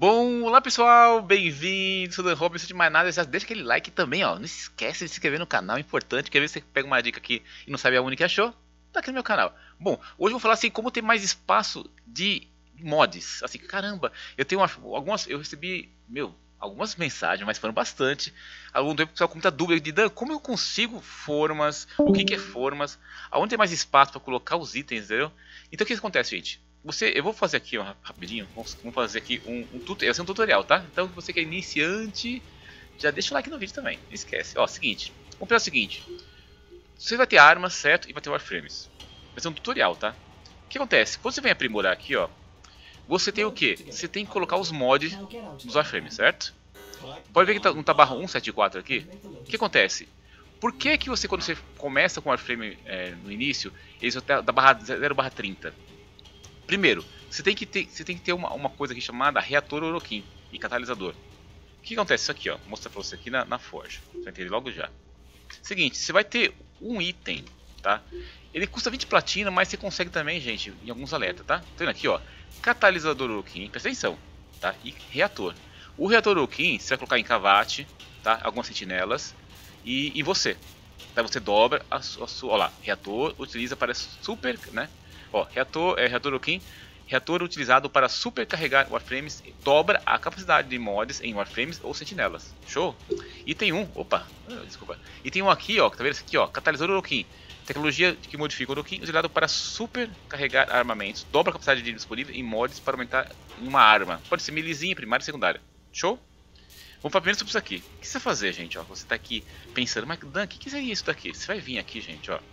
Bom, olá pessoal, bem-vindos, sou o Dan Robinson. De mais nada, já deixa aquele like também, ó. Não esquece de se inscrever no canal, é importante. Quer ver se você pega uma dica aqui e não sabe aonde que achou? Tá aqui no meu canal. Bom, hoje eu vou falar assim, como ter mais espaço de mods. Assim, caramba, eu tenho algumas, eu recebi, algumas mensagens, mas foram bastante. Algum tempo o pessoal com muita dúvida de Dan, como eu consigo formas, o que é formas, aonde tem mais espaço para colocar os itens, entendeu? Então o que acontece, gente? Eu vou fazer aqui, ó, rapidinho, vamos fazer aqui vai ser um tutorial, tá? Então você que é iniciante, já deixa o like no vídeo também, não esquece. Ó, seguinte, vamos pensar o seguinte, você vai ter armas, certo? E vai ter warframes. Vai ser um tutorial, tá? O que acontece? Quando você vem aprimorar aqui, ó, você tem o que? Você tem que colocar os mods dos warframes, certo? Pode ver que não tá barra 174 aqui? O que acontece? Por que que você, quando você começa com o warframe no início, eles vão da barra 0 barra 30? Primeiro, você tem que ter uma coisa aqui chamada reator Orokin e catalisador. O que acontece? Isso aqui, ó, vou mostrar pra você aqui na forja. Você vai entender logo já. Seguinte, você vai ter um item, tá? Ele custa 20 platina, mas você consegue também, gente, em alguns alertas, tá? Tá vendo aqui, ó, catalisador Orokin, presta atenção, tá? E reator. O reator Orokin, você vai colocar em cavate, tá? Algumas sentinelas e você. Tá? Você dobra a sua, ó lá, reator utiliza para super, né? Ó, reator Orokin, reator utilizado para supercarregar warframes, dobra a capacidade de mods em warframes ou sentinelas. Show? E tem um, desculpa. E tem um aqui, ó, tá vendo esse aqui, ó, catalisador Orokin, tecnologia que modifica o Orokin, utilizado para supercarregar armamentos, dobra a capacidade de disponível em mods para aumentar uma arma. Pode ser milizinha, primária e secundária. Show? Vamos para primeiro sobre isso aqui. O que você vai fazer, gente? Ó, você tá aqui pensando, mas Dan, o que seria isso daqui? Você vai vir aqui, gente, ó.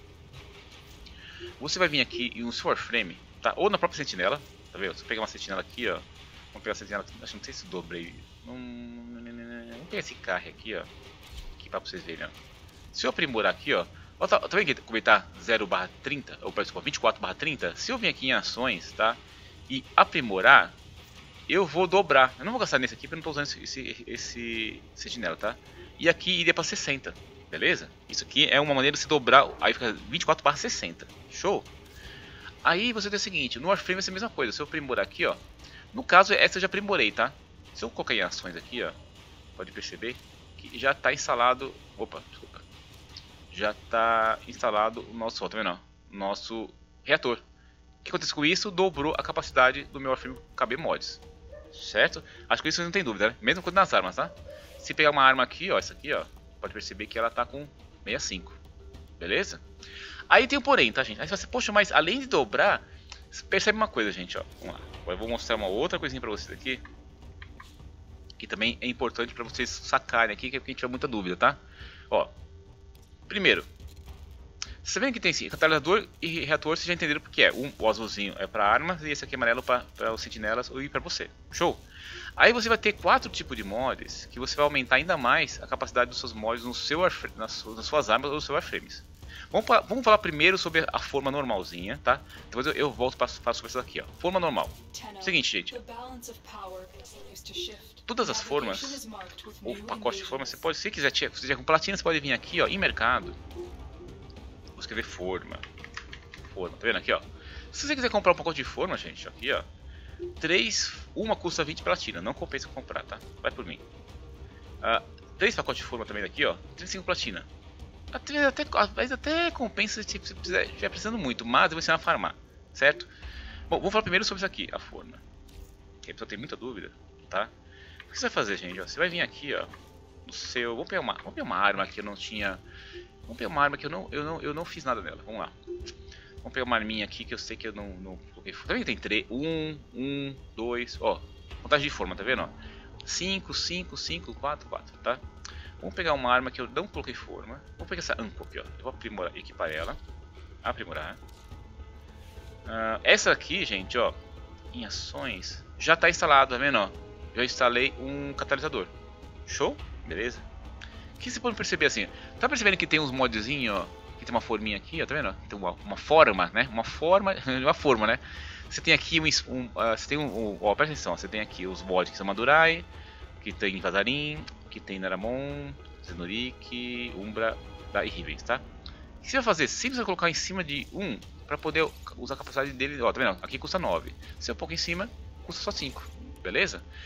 Você vai vir aqui em um warframe, tá? Ou na própria sentinela, tá vendo? Se eu pegar uma sentinela aqui, ó. Vamos pegar a sentinela, acho que não sei se dobrei. Vamos pegar esse carro aqui, ó. Aqui pra vocês verem, ó. Se eu aprimorar aqui, ó. Tá vendo como ele tá 0/30? Ou desculpa, 24/30? Se eu vir aqui em ações, tá? E aprimorar, eu vou dobrar. Eu não vou gastar nesse aqui porque eu não tô usando esse sentinela, tá? E aqui iria pra 60. Beleza? Isso aqui é uma maneira de se dobrar, aí fica 24/60. Show? Aí você tem o seguinte, no Warframe vai ser a mesma coisa. Se eu aprimorar aqui, ó. No caso, essa eu já aprimorei, tá? Se eu colocar em ações aqui, ó. Pode perceber que já está instalado. Opa, desculpa. Já está instalado o nosso, ó, tá vendo? Nosso reator. O que acontece com isso? Dobrou a capacidade do meu Warframe KB Mods. Certo? Acho que isso não tem dúvida, né? Mesmo quanto nas armas, tá? Se pegar uma arma aqui, ó, essa aqui, ó. Pode perceber que ela tá com 65. Beleza? Aí tem o porém, tá, gente? Aí você, poxa, mas além de dobrar, percebe uma coisa, gente, ó. Vamos lá. Agora eu vou mostrar uma outra coisinha pra vocês aqui. Que também é importante pra vocês sacarem aqui, que a gente tiver muita dúvida, tá? Ó. Primeiro. Você vê que tem esse catalisador e reator, vocês já entenderam porque é. O azulzinho é pra armas e esse aqui é amarelo pra os sentinelas e pra você. Show? Aí você vai ter 4 tipos de mods que você vai aumentar ainda mais a capacidade dos seus mods no seu nas suas armas ou nos seus warframes. Vamos falar primeiro sobre a forma normalzinha, tá? Depois eu volto para falar sobre isso aqui, ó. Forma normal. Seguinte, gente. Todas as formas, ou pacote de formas, você pode, se quiser com platina, você pode vir aqui, ó, em mercado. Vou escrever forma. Forma, tá vendo aqui, ó? Se você quiser comprar um pacote de forma, gente, aqui, ó. Uma custa 20 platina, não compensa comprar, tá? Vai por mim. 3 pacotes de forma também daqui, ó. 35 platina. Às vezes até compensa se você estiver precisando muito, mas eu vou ensinar a farmar, certo? Bom, vou falar primeiro sobre isso aqui, a forma. Que a pessoa tem muita dúvida, tá? O que você vai fazer, gente? Ó, você vai vir aqui, ó. No seu. Vamos pegar uma arma que eu não tinha. Vamos pegar uma arma que eu não fiz nada nela. Vamos lá. Vamos pegar uma arminha aqui que eu sei que eu não coloquei. Tá vendo que tem 3? 1, 2, ó. Contagem de forma, tá vendo? Ó? 5, 5, 5, 4, 4, tá? Vamos pegar uma arma que eu não coloquei forma. Vamos pegar essa Anko aqui, ó. Eu vou aprimorar, equipar ela. Aprimorar. Essa aqui, gente, ó. Em ações. Já está instalado, tá vendo? Ó? Já instalei um catalisador. Show? Beleza? O que você pode perceber assim? Tá percebendo que tem uns modzinhos, ó? Que tem uma forminha aqui, ó. Tá vendo? Tem uma forma, né? Uma forma, né? Você tem aqui você tem ó, presta atenção. Você tem aqui os mods que são Madurai. Que tem Vazarin. Que tem Naramon, Zenorik, Umbra e Rivens, tá? O que você vai fazer? Sempre vai colocar em cima de um para poder usar a capacidade dele. Ó, tá vendo? Aqui custa 9. Se eu pôr aqui em cima, custa só 5. Beleza?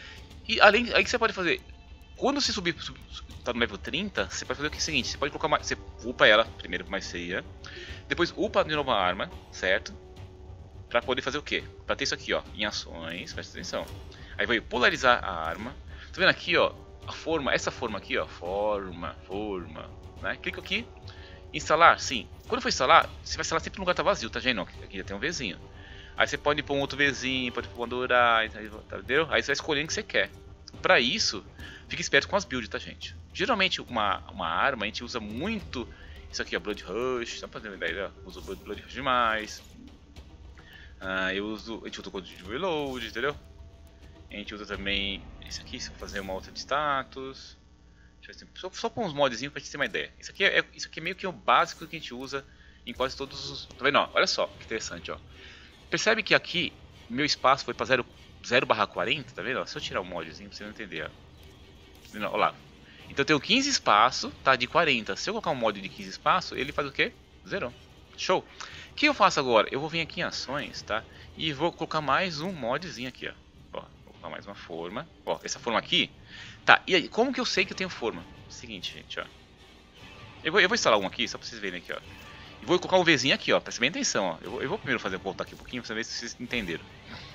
E além, aí que você pode fazer, quando você tá no level 30, você pode fazer o seguinte, você pode colocar mais, você upa ela primeiro mais feia, depois upa de novo a arma, certo? Pra poder fazer o quê? Pra ter isso aqui, ó, em ações, presta atenção. Aí vai polarizar a arma. Tá vendo aqui, ó, a forma, essa forma aqui, ó, forma, né? Clica aqui, instalar, sim. Quando for instalar, você vai instalar sempre no lugar que tá vazio, tá vendo? Aqui já tem um Vzinho. Aí você pode pôr um outro Vzinho, pode pôr uma dourada, tá, entendeu? Aí você vai escolhendo o que você quer. Pra isso, fique esperto com as builds, tá, gente? Geralmente uma arma a gente usa muito isso aqui, ó, Blood Rush, só pra ter uma ideia, ó, uso Blood Rush demais. A gente usa o código de reload, entendeu? A gente usa também esse aqui, se eu fazer uma outra de status. Só com uns modzinhos pra gente ter uma ideia. Isso aqui é meio que o básico que a gente usa em quase todos os... Tá vendo? Ó, olha só que interessante, ó. Percebe que aqui meu espaço foi pra 0/40, tá vendo? Se eu tirar o modzinho pra você não entender, ó. Olha lá. Então eu tenho 15 espaço, tá? De 40. Se eu colocar um mod de 15 espaço, ele faz o quê? Zero. Show! O que eu faço agora? Eu vou vir aqui em ações, tá? E vou colocar mais um modzinho aqui, ó. Vou colocar mais uma forma. Ó, essa forma aqui. Tá, e aí, como que eu sei que eu tenho forma? Seguinte, gente, ó. Eu vou instalar um aqui, só pra vocês verem aqui, ó. E vou colocar um Vzinho aqui, ó. Presta bem atenção, ó. Eu vou primeiro voltar aqui um pouquinho pra ver se vocês entenderam.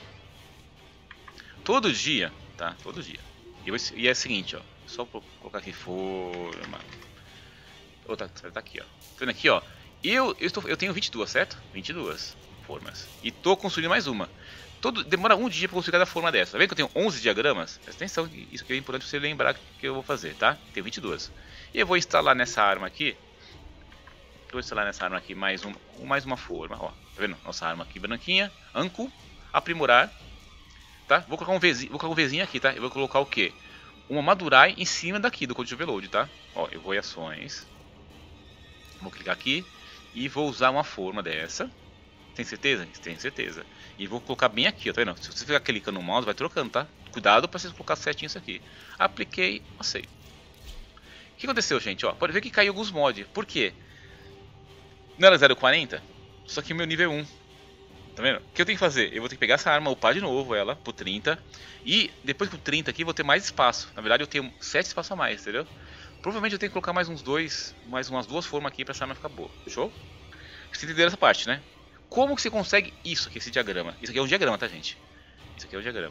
Todo dia, tá? Todo dia. E é o seguinte, ó. Só vou colocar aqui forma. Outra, tá aqui, ó. Tá vendo aqui, ó? Eu tenho 22, certo? 22 formas. E tô construindo mais uma. Demora um dia pra construir cada forma dessa. Tá vendo que eu tenho 11 diagramas? Presta atenção, isso aqui é importante pra você lembrar que eu vou fazer, tá? Tenho 22. E eu vou instalar nessa arma aqui. Vou instalar nessa arma aqui mais uma forma, ó. Tá vendo? Nossa arma aqui branquinha. Anco. Aprimorar. Tá? Vou colocar um Vzinho aqui, tá? Eu vou colocar o quê? Uma Madurai em cima daqui do código de overload, tá? Ó, eu vou em ações. Vou clicar aqui. E vou usar uma forma dessa. Tem certeza? Tenho certeza. E vou colocar bem aqui, ó, tá vendo? Se você ficar clicando no mouse, vai trocando, tá? Cuidado para você colocar certinho isso aqui. Apliquei, aceito. O que aconteceu, gente? Ó, pode ver que caiu alguns mods. Por quê? Não era 0,40? Só que o meu nível é 1. Tá vendo? O que eu tenho que fazer? Eu vou ter que pegar essa arma, upar de novo ela pro 30. E depois pro 30 aqui, vou ter mais espaço. Na verdade, eu tenho 7 espaços a mais, entendeu? Provavelmente eu tenho que colocar mais umas duas formas aqui pra essa arma ficar boa. Show? Vocês entenderam essa parte, né? Como que você consegue isso aqui, esse diagrama? Isso aqui é um diagrama, tá, gente? Isso aqui é um diagrama.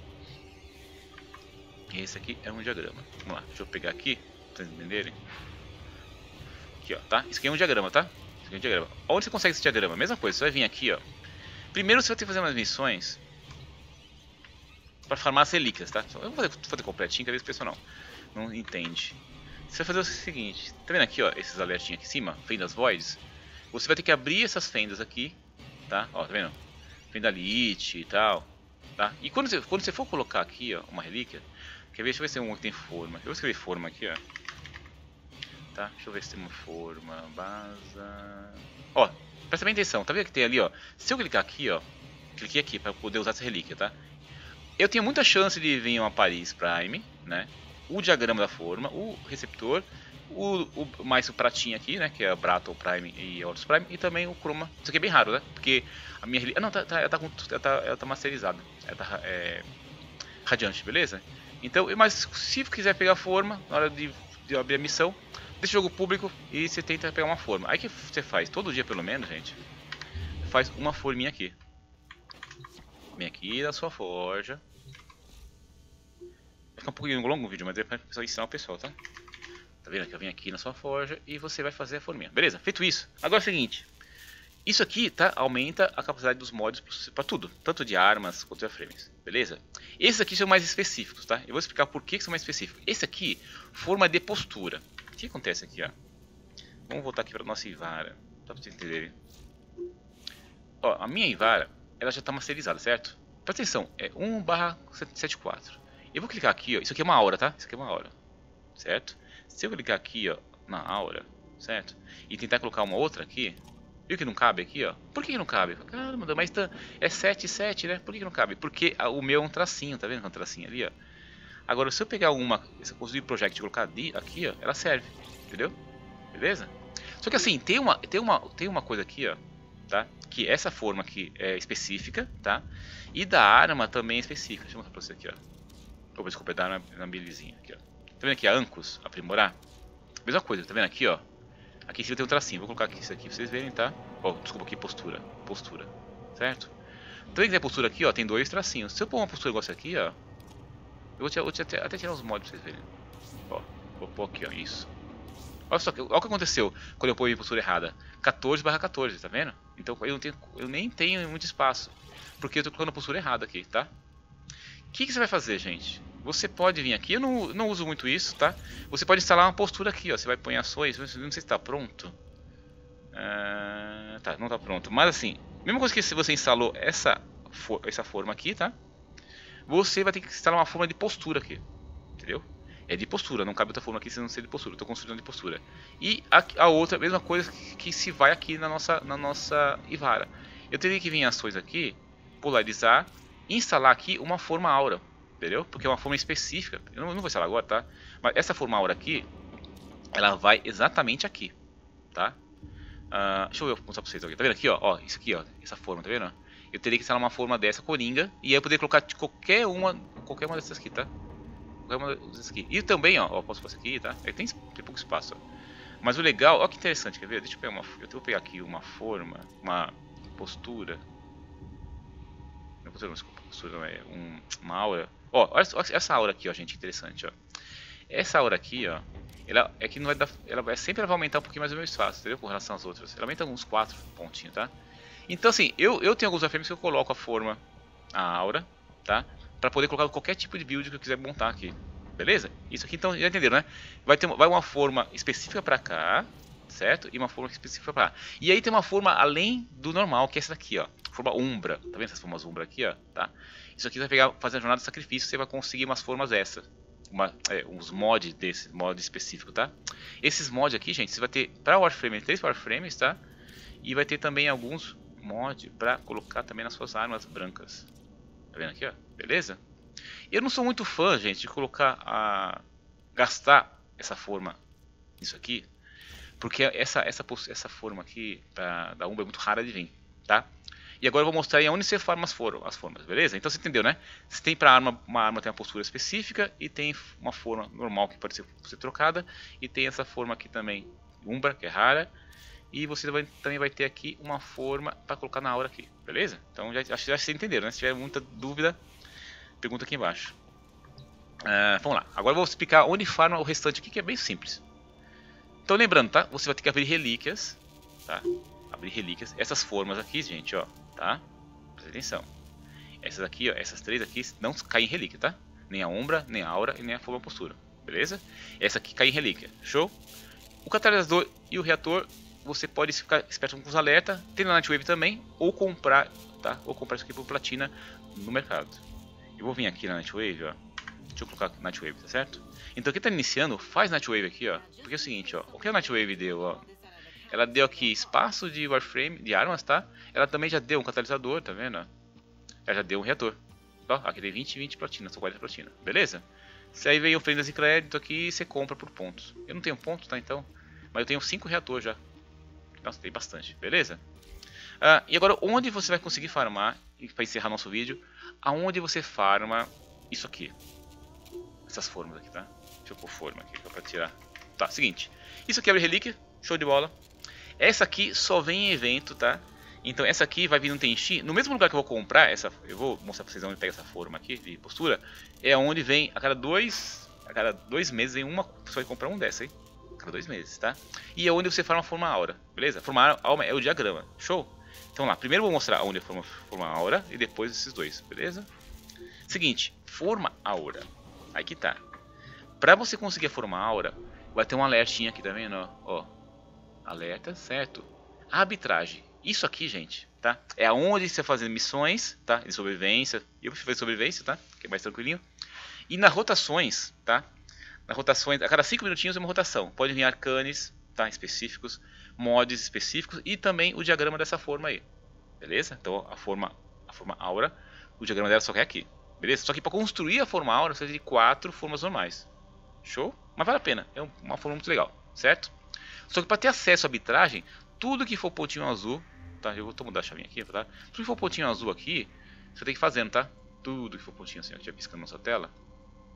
Esse aqui é um diagrama. Vamos lá, deixa eu pegar aqui, pra vocês entenderem. Aqui, ó, tá? Isso aqui é um diagrama, tá? Isso aqui é um diagrama. Onde você consegue esse diagrama? Mesma coisa, você vai vir aqui, ó. Primeiro você vai ter que fazer umas missões pra farmar as relíquias, tá? Eu vou fazer completinho, que às vezes o pessoal não entende. Você vai fazer o seguinte, tá vendo aqui, ó, esses alertinhos aqui em cima, fendas voids? Você vai ter que abrir essas fendas aqui, tá? Ó, tá vendo? Fenda Lich e tal, tá? E quando você for colocar aqui, ó, uma relíquia, quer ver? Deixa eu ver se tem um que tem forma. Eu vou escrever forma aqui, ó. Tá? Deixa eu ver se tem uma forma, basa... Ó, presta bem atenção, tá vendo que tem ali, ó? Se eu clicar aqui, ó, cliquei aqui para poder usar essa relíquia, tá? Eu tenho muita chance de vir uma Paris Prime, né? O diagrama da forma, o receptor, mais o pratinho aqui, né? Que é a Brattle Prime e Horus Prime, e também o Chroma. Isso aqui é bem raro, né? Porque a minha relíquia... Ah, não, ela tá masterizada. Ela tá radiante, beleza? Então, mas se quiser pegar a forma, na hora de abrir a missão, deixa o jogo público e você tenta pegar uma forma. Aí que você faz? Todo dia, pelo menos, gente, faz uma forminha aqui. Vem aqui na sua forja. Vai ficar um pouquinho longo o vídeo, mas é pra ensinar o pessoal, tá? Tá vendo que eu venho aqui na sua forja e você vai fazer a forminha. Beleza? Feito isso. Agora é o seguinte. Isso aqui, tá? Aumenta a capacidade dos mods pra tudo. Tanto de armas quanto de frames. Beleza? Esses aqui são mais específicos, tá? Eu vou explicar por que são mais específicos. Esse aqui, forma de postura. O que acontece aqui, ó? Vamos voltar aqui pra nossa Ivara. Só pra vocês entenderem. Ó, a minha Ivara, ela já tá masterizada, certo? Presta atenção, é 1/74. Eu vou clicar aqui, ó. Isso aqui é uma aura, tá? Isso aqui é uma aura. Certo? Se eu clicar aqui, ó, na aura, certo? E tentar colocar uma outra aqui, viu que não cabe aqui, ó? Por que não cabe? Caramba, mas é 7, 7, né? Por que não cabe? Porque o meu é um tracinho, tá vendo que é um tracinho ali, ó? Agora, se eu pegar se eu construir project e colocar aqui, ó, ela serve, entendeu? Beleza? Só que assim, tem uma coisa aqui, ó, tá? Que essa forma aqui é específica, tá? E da arma também é específica. Deixa eu mostrar pra você aqui, ó. Ou desculpa, é dar na belezinha aqui, ó. Tá vendo aqui a Ancos, aprimorar? Mesma coisa, tá vendo aqui, ó. Aqui em cima tem um tracinho, vou colocar aqui isso aqui pra vocês verem, tá? Ó, desculpa aqui, postura, certo? Então que a postura aqui, ó, tem 2 tracinhos. Se eu pôr uma postura igual essa aqui, ó, eu vou até tirar os mods pra vocês verem. Ó, vou pôr aqui, ó, isso. Olha só, olha o que aconteceu quando eu pôr a postura errada. 14/14, tá vendo? Então eu nem tenho muito espaço, porque eu tô colocando a postura errada aqui, tá? O que você vai fazer, gente? Você pode vir aqui, eu não uso muito isso, tá? Você pode instalar uma postura aqui, ó. Você vai pôr em ações, não sei se está pronto. Tá, não está pronto. Mas assim, mesma coisa que se você instalou essa forma aqui, tá? Você vai ter que instalar uma forma de postura aqui, entendeu? É de postura, não cabe outra forma aqui se não ser de postura. Estou construindo de postura. E a outra, mesma coisa que se vai aqui na nossa Ivara. Eu teria que vir em ações aqui, polarizar, e instalar aqui uma forma aura, entendeu? Porque é uma forma específica. Eu não vou instalar agora, tá? Mas essa forma aura aqui, ela vai exatamente aqui, tá? Deixa eu mostrar pra vocês aqui. Tá vendo aqui, ó? Isso aqui, ó. Essa forma, tá vendo? Eu teria que instalar uma forma dessa coringa. E aí eu poderia colocar qualquer uma dessas aqui, tá? Qualquer uma dessas aqui. E também, ó, posso fazer aqui, tá? Aí tem pouco espaço, ó. Mas o legal, ó que interessante, quer ver? Deixa eu pegar eu vou pegar aqui uma forma, uma postura. Não, desculpa, postura não é uma aura. Ó, olha essa aura aqui, ó, gente, interessante, ó. Essa aura aqui, ó, ela é que não vai dar, sempre vai aumentar um pouquinho mais o meu espaço, entendeu? Com relação às outras. Ela aumenta uns 4 pontinhos, tá? Então assim, eu tenho alguns frames que eu coloco a forma, a aura, tá? Pra poder colocar qualquer tipo de build que eu quiser montar aqui. Beleza? Isso aqui então, já entenderam, né? Vai uma forma específica pra cá, certo? E uma forma específica pra cá. E aí tem uma forma além do normal, que é essa daqui, ó. Forma Umbra. Tá vendo essas formas Umbra aqui, ó? Tá? Isso aqui você vai pegar, fazer a jornada de sacrifício, você vai conseguir umas formas extras. Uns mods desse, mod específico, tá? Esses mods aqui, gente, você vai ter pra Warframe, 3 Warframes, tá? E vai ter também alguns mods pra colocar também nas suas armas brancas. Tá vendo aqui, ó? Beleza? Eu não sou muito fã, gente, de colocar gastar essa forma nisso aqui, porque essa forma aqui da Umbra é muito rara de vir, tá? E agora eu vou mostrar aí onde você farma as formas, beleza? Então você entendeu, né? Você tem para uma arma tem uma postura específica e tem uma forma normal que pode ser trocada e tem essa forma aqui também, Umbra, que é rara. E você também vai ter aqui uma forma para colocar na aura aqui, beleza? Então acho que já vocês entenderam, né? Se tiver muita dúvida, pergunta aqui embaixo. Vamos lá, agora eu vou explicar onde farma o restante aqui, que é bem simples. Então lembrando, tá? Você vai ter que abrir relíquias, tá? Abrir relíquias, essas formas aqui, gente, ó, tá? Presta atenção. Essas aqui, ó, essas 3 aqui não caem em relíquia, tá? Nem a Umbra, nem a aura e nem a forma postura, beleza? Essa aqui cai em relíquia, show? O catalisador e o reator, você pode ficar esperto com os alertas, tem na Nightwave também, ou comprar, tá? Ou comprar isso aqui por platina no mercado. Eu vou vir aqui na Nightwave, ó. Deixa eu colocar Nightwave, tá certo? Então quem tá iniciando, faz Nightwave aqui, ó. Porque é o seguinte, ó. O que a Nightwave deu, ó. Ela deu aqui espaço de Warframe, de armas, tá? Ela também já deu um catalisador, tá vendo? Ela já deu um reator. Ó, aqui tem 20 e 20 platina, são 40 platina. Beleza? Se aí vem ofrendas de crédito aqui, você compra por pontos. Eu não tenho pontos, tá? Então. Mas eu tenho 5 reatores já. Nossa, tem bastante, beleza? E agora, onde você vai conseguir farmar, para encerrar nosso vídeo, aonde você farma isso aqui. Essas formas aqui, tá? Deixa eu pôr forma aqui para tirar. Tá, seguinte. Isso aqui abre relíquia, show de bola. Essa aqui só vem em evento, tá? Então essa aqui vai vir no Tenchi. No mesmo lugar que eu vou comprar, eu vou mostrar para vocês onde pega essa forma aqui de postura. É onde vem, a cada dois meses vem uma, você vai comprar um dessa aí. Cada 2 meses, tá? E é onde você farma a forma aura, beleza? Forma aura é o diagrama, show? Então lá, primeiro eu vou mostrar onde é forma aura e depois esses dois, beleza? Seguinte, forma aura. Aqui tá. Pra você conseguir a forma aura, vai ter um alertinho aqui, tá vendo? Ó, alerta, certo? Arbitragem. Isso aqui, gente, tá? É aonde você faz missões, tá? De sobrevivência. Eu prefiro fazer sobrevivência, tá? Que é mais tranquilinho. E nas rotações, tá? Nas rotações, a cada 5 minutinhos é uma rotação. Pode vir arcanes, tá? Específicos, mods específicos e também o diagrama dessa forma aí. Beleza? Então a forma aura, o diagrama dela só é aqui. Beleza? Só que para construir a forma aura, você precisa de 4 formas normais. Show? Mas vale a pena. É uma forma muito legal, certo? Só que para ter acesso à arbitragem, tudo que for pontinho azul, tá? Eu vou mudar a chavinha aqui, tá? Tudo que for pontinho azul aqui, você tem que ir fazendo, tá? Tudo que for pontinho assim, ó, já piscando na sua tela.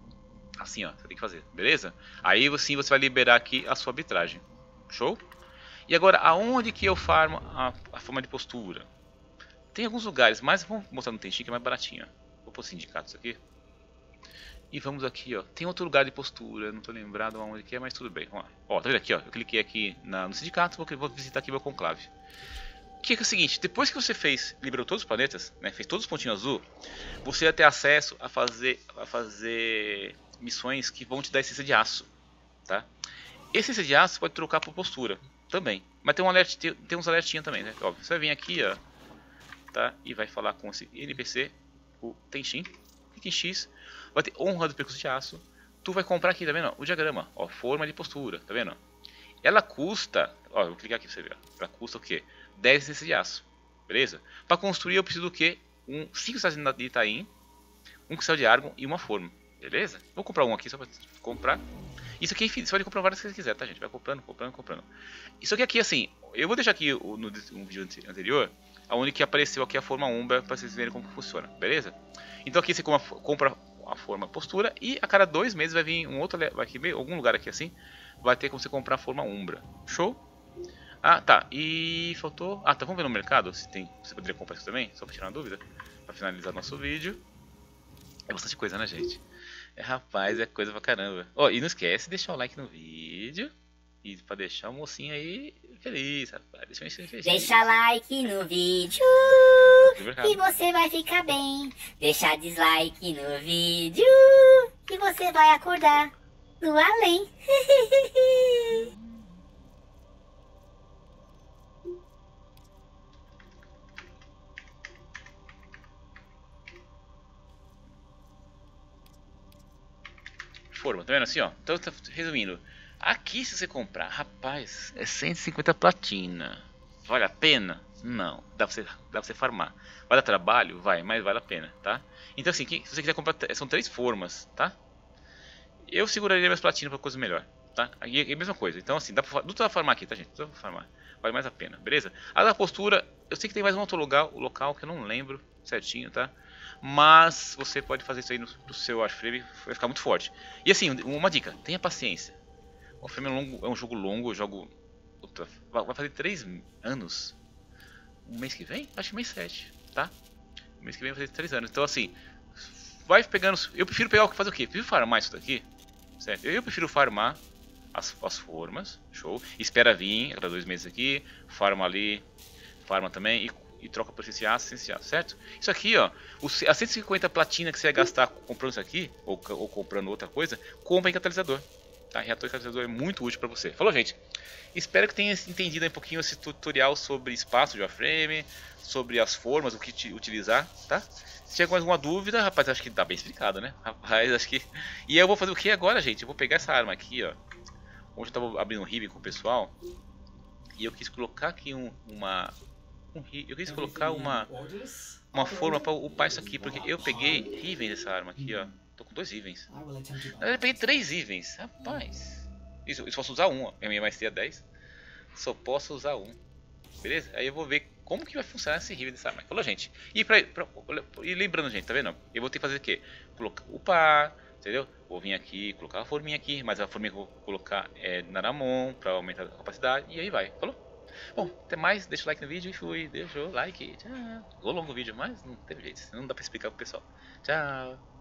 Assim, ó, você tem que fazer, beleza? Aí sim você vai liberar aqui a sua arbitragem. Show? E agora, aonde que eu farmo a forma de postura? Tem alguns lugares, mas vamos mostrar no Tenshin que é mais baratinho. Vou pôr sindicatos aqui. E vamos aqui, ó. Tem outro lugar de postura, não tô lembrado aonde que é, mas tudo bem. Vamos lá. Ó, tá vendo aqui, ó? Eu cliquei aqui no sindicato, vou visitar aqui meu conclave. O que é o seguinte, depois que você liberou todos os planetas, né, fez todos os pontinhos azul, você vai ter acesso a fazer missões que vão te dar essência de aço, tá? Essência de aço você pode trocar por postura também, mas tem um alerta, tem uns alertinhos também, né? Óbvio, você vai vir aqui, ó, tá? E vai falar com esse NPC, o Tenshin, clique em X, vai ter honra do percurso de aço. Tu vai comprar aqui, tá vendo? O diagrama, ó, forma de postura, tá vendo? Ela custa, ó, eu vou clicar aqui pra você ver, ó. Ela custa o quê? 10 essências de aço, beleza? Para construir eu preciso do quê? 5 cristais de Itaim, um cristal de Argon e uma forma, beleza? Vou comprar um aqui só para comprar. Isso aqui é infinito, você pode comprar várias que você quiser, tá gente? Vai comprando, comprando, comprando. Isso aqui assim, eu vou deixar aqui no vídeo anterior, onde que apareceu aqui a forma Umbra para vocês verem como funciona, beleza? Então aqui você compra a forma postura e a cada 2 meses vai vir um outro, vai aqui algum lugar aqui assim, vai ter como você comprar a forma Umbra. Show? Ah, tá. E faltou... Ah, tá. Vamos ver no mercado se tem... Você poderia comprar isso também? Só pra tirar uma dúvida. Pra finalizar nosso vídeo. É bastante coisa, né, gente? Rapaz, é coisa pra caramba. Ó, e não esquece de deixar o like no vídeo. E pra deixar o mocinho aí feliz, rapaz. Deixa eu encher feliz. Deixa like no vídeo e você vai ficar bem. Deixa dislike no vídeo e você vai acordar no além. Forma, tá vendo assim, ó? Então, resumindo, aqui se você comprar, rapaz, é 150 platina. Vale a pena? Não. Dá pra você farmar. Vai dar trabalho? Vai, mas vale a pena, tá? Então assim, se você quiser comprar, são 3 formas, tá? Eu seguraria minhas platinas pra coisa melhor, tá? Aí é a mesma coisa. Então assim, dá pra farmar aqui, tá gente? Dá pra farmar. Vale mais a pena, beleza? A da postura, eu sei que tem mais um outro local que eu não lembro certinho, tá? Mas você pode fazer isso aí no seu Warframe, vai ficar muito forte. E assim, uma dica, tenha paciência. O Warframe é um jogo longo, eu jogo... Vai fazer 3 anos. O mês que vem? Acho que mês 7, tá? O mês que vem vai fazer 3 anos. Então assim, vai pegando... Eu prefiro pegar fazer o quê? Eu prefiro farmar isso daqui, certo? Eu prefiro farmar as formas, show. Espera vir, a cada 2 meses aqui, farma ali, farma também e troca por essenciais, certo? Isso aqui, ó, a 150 platina que você vai gastar comprando isso aqui, ou comprando outra coisa, compra em catalisador. Tá? Reator e catalisador é muito útil para você. Falou, gente? Espero que tenha entendido um pouquinho esse tutorial sobre espaço de Warframe, sobre as formas, o que utilizar, tá? Se tiver alguma dúvida, rapaz, acho que tá bem explicado, né? Rapaz, acho que... E eu vou fazer o que agora, gente? Eu vou pegar essa arma aqui, ó. Hoje eu tava abrindo um Riven com o pessoal, e eu quis colocar aqui eu quis colocar uma forma para upar isso aqui, porque eu peguei Riven dessa arma aqui, ó. Tô com 2 Rivens. Eu peguei 3 Rivens, rapaz. Isso, eu só posso usar um, a minha maestria 10. Só posso usar um. Beleza? Aí eu vou ver como que vai funcionar esse Riven dessa arma. Falou, gente. E lembrando, gente, tá vendo? Eu vou ter que fazer o quê? Upar, entendeu? Vou vir aqui, colocar a forminha aqui, mas a forminha que eu vou colocar é na Naramon, pra aumentar a capacidade, e aí vai. Falou? Bom, até mais, deixa o like no vídeo e fui. Deixa o like. Tchau. Ficou longo o vídeo, mas não teve jeito, não dá pra explicar pro pessoal. Tchau.